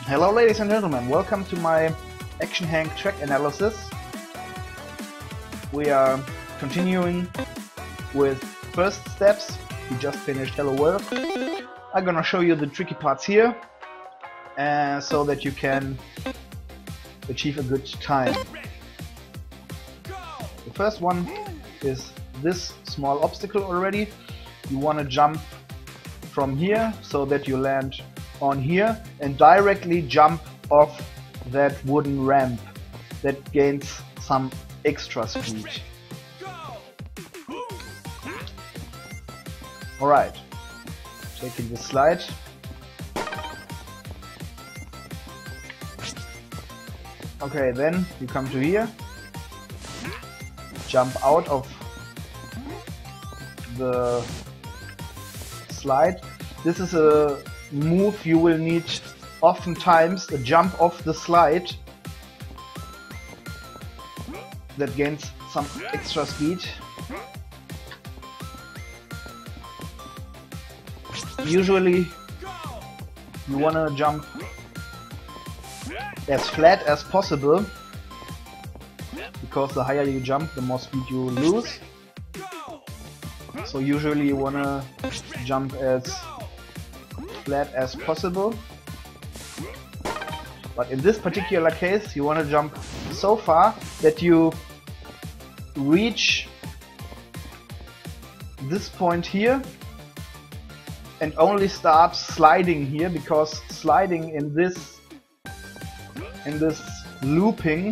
Hello ladies and gentlemen, welcome to my Action Hank track analysis. We are continuing with first steps. We just finished Hello World. I'm gonna show you the tricky parts here so that you can achieve a good time. The first one is this small obstacle already. You want to jump from here so that you land on here and directly jump off that wooden ramp that gains some extra speed. Alright, taking the slide. Okay, then you come to here, jump out of the slide. This is a move you will need oftentimes, a jump off the slide that gains some extra speed. Usually you want to jump as flat as possible, because the higher you jump the more speed you lose. So usually you want to jump as flat as possible, but in this particular case you want to jump so far that you reach this point here and only start sliding here, because sliding in this looping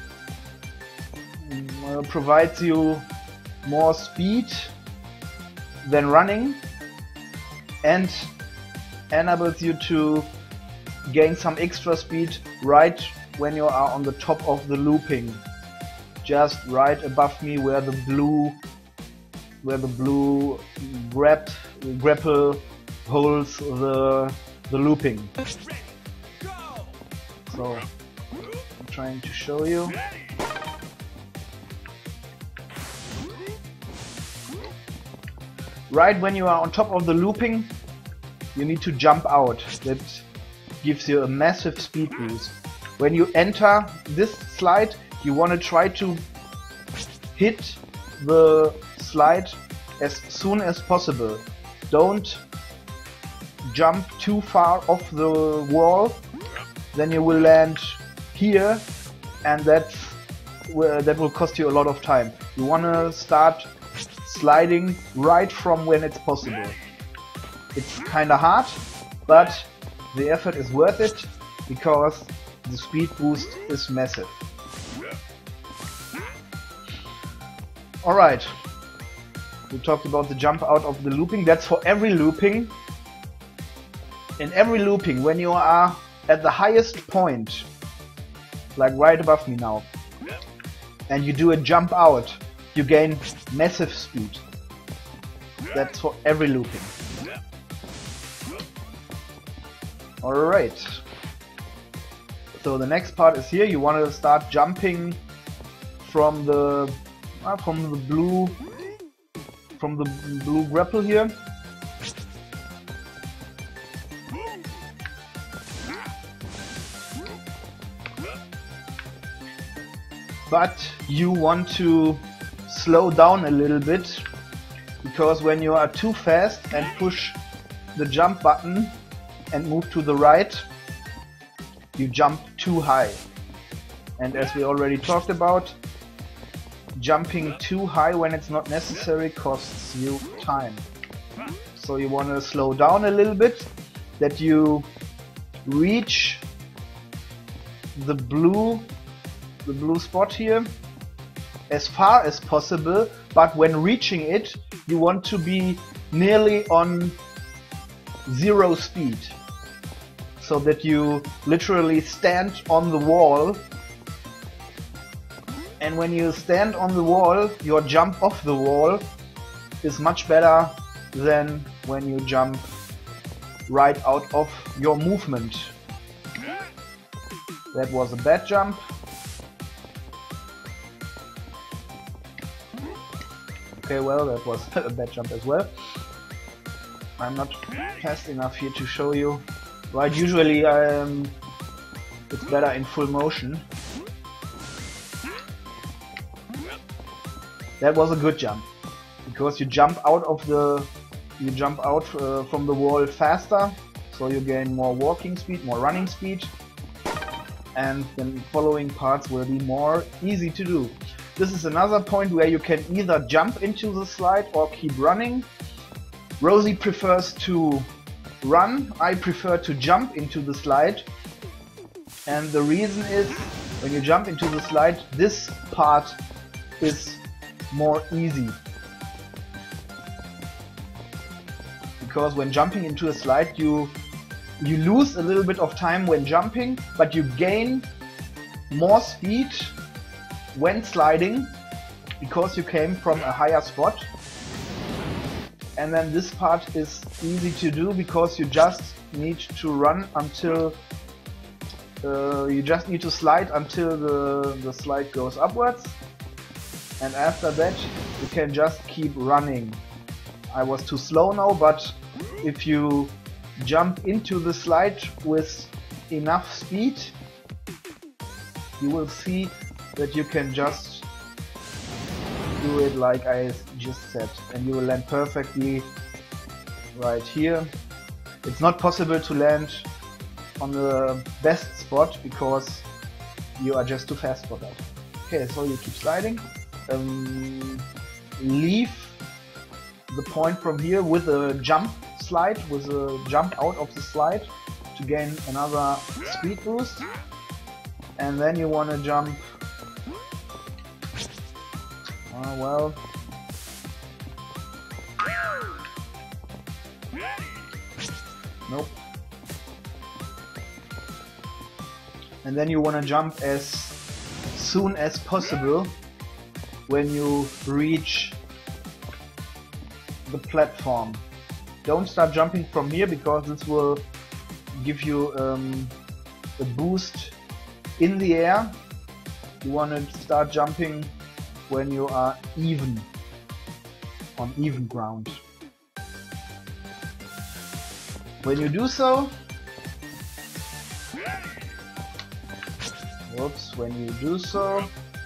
provides you more speed than running and enables you to gain some extra speed right when you are on the top of the looping, just right above me where the blue grapple holds the looping. So I'm trying to show you. Right when you are on top of the looping, you need to jump out. That gives you a massive speed boost. When you enter this slide, you want to try to hit the slide as soon as possible. Don't jump too far off the wall, then you will land here, and that will cost you a lot of time. You want to start sliding right from when it's possible. It's kinda hard, but the effort is worth it because the speed boost is massive. Alright, we talked about the jump out of the looping. That's for every looping. In every looping, when you are at the highest point, like right above me now, and you do a jump out, you gain massive speed. That's for every looping. Alright, so the next part is here. You want to start jumping from the blue grapple here. But you want to slow down a little bit, because when you are too fast and push the jump button and move to the right, you jump too high. And as we already talked about, jumping too high when it's not necessary costs you time. So you want to slow down a little bit, that you reach the blue spot here as far as possible, but when reaching it you want to be nearly on zero speed, so that you literally stand on the wall, and when you stand on the wall, your jump off the wall is much better than when you jump right out of your movement. That was a bad jump. Okay, well, that was a bad jump as well. I'm not fast enough here to show you. Right, usually it's better in full motion. That was a good jump, because you jump out from the wall faster, so you gain more walking speed, more running speed, and the following parts will be more easy to do. This is another point where you can either jump into the slide or keep running. Rosie prefers to run, I prefer to jump into the slide, and the reason is, when you jump into the slide, this part is more easy. Because when jumping into a slide, you lose a little bit of time when jumping, but you gain more speed when sliding, because you came from a higher spot. And then this part is easy to do, because you just need to run until you just need to slide until the slide goes upwards, and after that you can just keep running. I was too slow now, but if you jump into the slide with enough speed, you will see that you can just do it like I just said, and you will land perfectly right here. It's not possible to land on the best spot because you are just too fast for that. Okay, so you keep sliding. Leave the point from here with a jump slide, with a jump out of the slide to gain another speed boost. And then you want to jump, well, nope. And then you want to jump as soon as possible when you reach the platform. Don't start jumping from here, because this will give you a boost in the air. You want to start jumping when you are even, on even ground. When you do so, whoops, when you do so,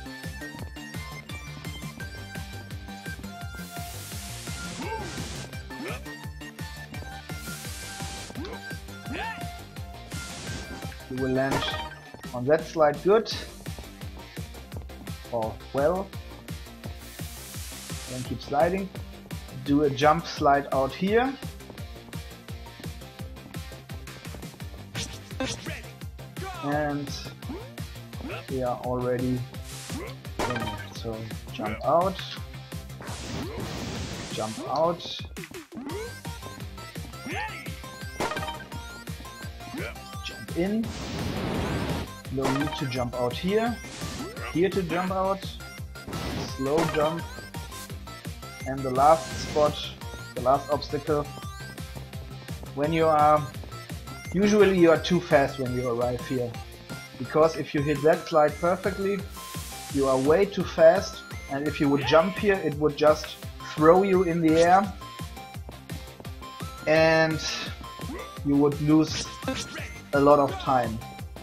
you will land on that slide good, or well. Then keep sliding. Do a jump slide out here. And we are already in it. So jump out, jump out, jump in. No need to jump out here. Here to jump out, slow jump, and the last spot, the last obstacle. When you are, usually you are too fast when you arrive here, because if you hit that slide perfectly, you are way too fast, and if you would jump here, it would just throw you in the air, and you would lose a lot of time.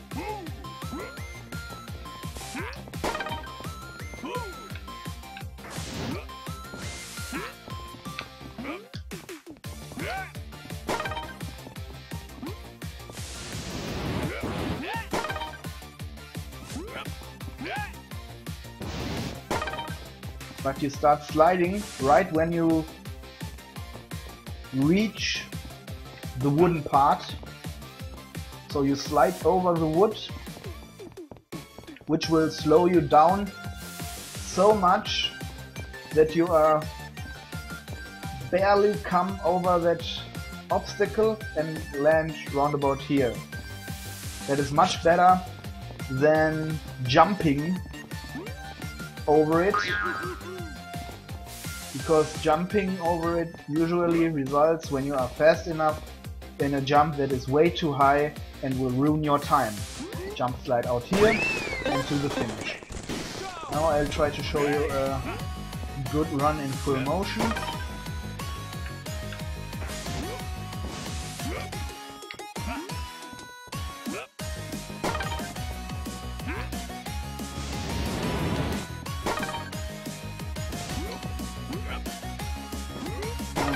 But you start sliding right when you reach the wooden part. So you slide over the wood, which will slow you down so much that you are barely come over that obstacle and land roundabout here. That is much better than jumping over it, because jumping over it usually results, when you are fast enough, in a jump that is way too high and will ruin your time. Jump slide out here and to the finish. Now I'll try to show you a good run in full motion.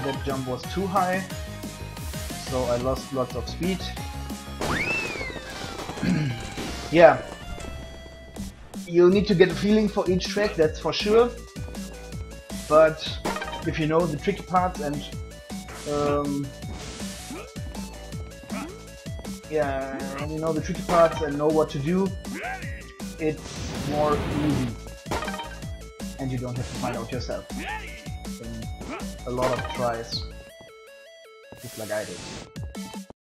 that jump was too high, so I lost lots of speed. Yeah, you'll need to get a feeling for each track, that's for sure, but if you know the tricky parts and you know the tricky parts and know what to do, it's more easy and you don't have to find out yourself in a lot of tries, just like I did.